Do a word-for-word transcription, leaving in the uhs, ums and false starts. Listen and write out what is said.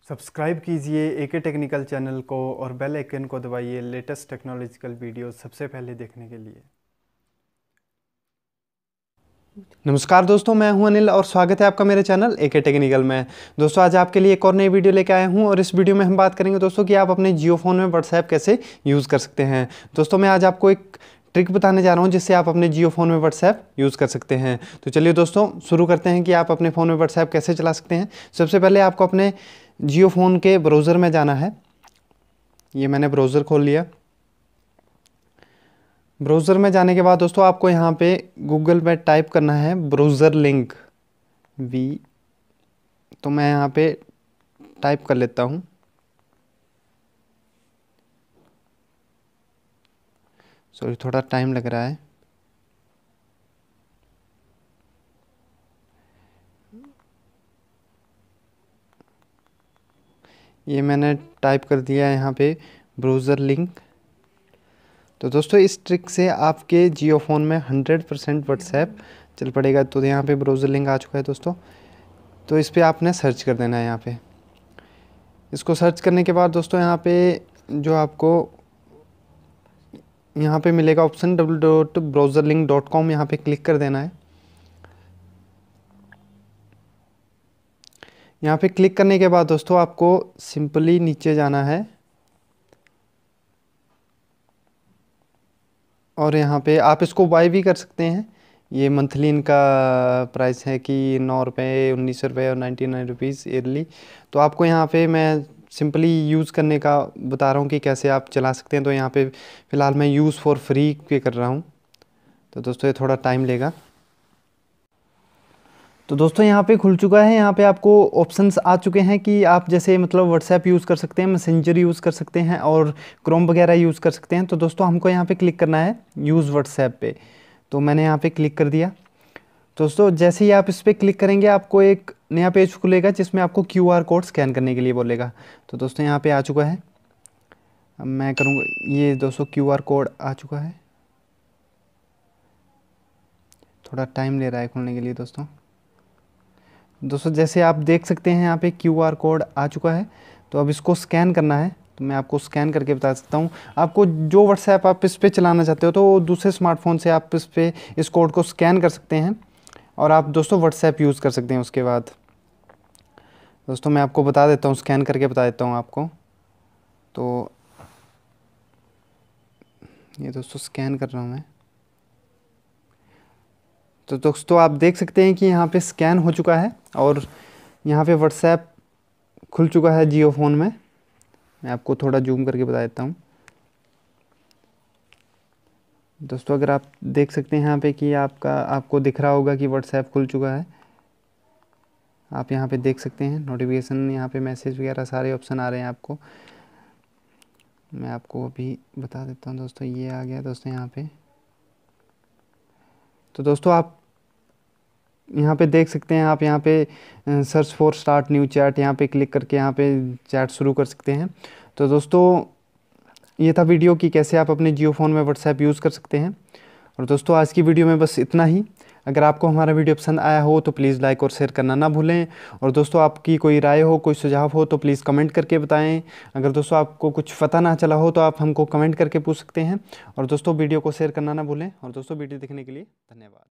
Subscribe कीजिए एके technical channel को और बेल आइकन को दबाइए लेटेस्ट टेक्नोलॉजिकल वीडियो सबसे पहले देखने के लिए। नमस्कार दोस्तों, मैं हूं अनिल और स्वागत है आपका मेरे चैनल एके टेक्निकल में। दोस्तों आज आपके लिए एक और नई वीडियो लेके आया हूं और इस वीडियो में हम बात करेंगे दोस्तों कि आप अपने जियो फ़ोन में व्हाट्सएप कैसे यूज़ कर सकते हैं। दोस्तों मैं आज आपको एक ट्रिक बताने जा रहा हूं जिससे आप अपने जियो फ़ोन में व्हाट्सएप यूज़ कर सकते हैं। तो चलिए दोस्तों शुरू करते हैं कि आप अपने फ़ोन में व्हाट्सएप कैसे चला सकते हैं। सबसे पहले आपको अपने जियो फ़ोन के ब्राउज़र में जाना है। ये मैंने ब्राउज़र खोल लिया। ब्राउज़र में जाने के बाद दोस्तों आपको यहाँ पे गूगल में टाइप करना है ब्राउज़र लिंक वी। तो मैं यहाँ पे टाइप कर लेता हूँ। सॉरी थोड़ा टाइम लग रहा है। ये मैंने टाइप कर दिया है यहाँ पे ब्राउज़र लिंक। तो दोस्तों इस ट्रिक से आपके जियो फ़ोन में हंड्रेड परसेंट व्हाट्सएप चल पड़ेगा। तो यहाँ पे ब्राउज़र लिंक आ चुका है दोस्तों। तो इस पे आपने सर्च कर देना है। यहाँ पे इसको सर्च करने के बाद दोस्तों यहाँ पे जो आपको यहाँ पे मिलेगा option W dot browser link dot com, यहाँ पे क्लिक कर देना है। यहाँ पे क्लिक करने के बाद दोस्तों आपको सिंपली नीचे जाना है और यहाँ पे आप इसको बाय भी कर सकते हैं। ये मंथली इनका प्राइस है कि नौ रुपये उन्नीस रुपये और नाइन्टी नाइन रुपीज़ ईयरली। तो आपको यहाँ पे मैं सिंपली यूज़ करने का बता रहा हूँ कि कैसे आप चला सकते हैं। तो यहाँ पे फ़िलहाल मैं यूज़ फॉर फ्री पे कर रहा हूँ। तो दोस्तों ये थोड़ा टाइम लेगा। तो दोस्तों यहाँ पे खुल चुका है। यहाँ पे आपको ऑप्शंस आ चुके हैं कि आप जैसे मतलब व्हाट्सएप यूज़ कर सकते हैं, मैसेंजर यूज़ कर सकते हैं और क्रोम वगैरह यूज़ कर सकते हैं। तो दोस्तों हमको यहाँ पे क्लिक करना है यूज़ व्हाट्सएप पे। तो मैंने यहाँ पे क्लिक कर दिया। दोस्तों जैसे ही आप इस पर क्लिक करेंगे आपको एक नया पेज खुलेगा जिसमें आपको क्यू आर कोड स्कैन करने के लिए बोलेगा। तो दोस्तों यहाँ पर आ चुका है। अब मैं करूँगा, ये दोस्तों क्यू आर कोड आ चुका है। थोड़ा टाइम ले रहा है खुलने के लिए दोस्तों। दोस्तों जैसे आप देख सकते हैं यहाँ पे क्यू आर कोड आ चुका है। तो अब इसको स्कैन करना है। तो मैं आपको स्कैन करके बता सकता हूँ। आपको जो व्हाट्सएप आप इस पे चलाना चाहते हो तो दूसरे स्मार्टफोन से आप इस पे इस कोड को स्कैन कर सकते हैं और आप दोस्तों व्हाट्सएप यूज़ कर सकते हैं। उसके बाद दोस्तों मैं आपको बता देता हूँ, स्कैन करके बता देता हूँ आपको। तो ये दोस्तों स्कैन कर रहा हूँ मैं। तो दोस्तों आप देख सकते हैं कि यहाँ पे स्कैन हो चुका है और यहाँ पे व्हाट्सएप खुल चुका है जियो फ़ोन में। मैं आपको थोड़ा जूम करके बता देता हूँ। दोस्तों अगर आप देख सकते हैं यहाँ पे कि आपका आपको दिख रहा होगा कि व्हाट्सएप खुल चुका है। आप यहाँ पे देख सकते हैं नोटिफिकेशन, यहाँ पे मैसेज वगैरह सारे ऑप्शन आ रहे हैं आपको। मैं आपको अभी बता देता हूँ दोस्तों। ये आ गया दोस्तों यहाँ पे। तो दोस्तों आप यहाँ पे देख सकते हैं, आप यहाँ पे search for start new chat, यहाँ पे क्लिक करके यहाँ पे चैट शुरू कर सकते हैं। तो दोस्तों ये था वीडियो कि कैसे आप अपने जियो फ़ोन में व्हाट्सएप यूज़ कर सकते हैं। और दोस्तों आज की वीडियो में बस इतना ही। अगर आपको हमारा वीडियो पसंद आया हो तो प्लीज़ लाइक और शेयर करना ना भूलें। और दोस्तों आपकी कोई राय हो, कोई सुझाव हो तो प्लीज़ कमेंट करके बताएं। अगर दोस्तों आपको कुछ पता ना चला हो तो आप हमको कमेंट करके पूछ सकते हैं। और दोस्तों वीडियो को शेयर करना ना भूलें। और दोस्तों वीडियो देखने के लिए धन्यवाद।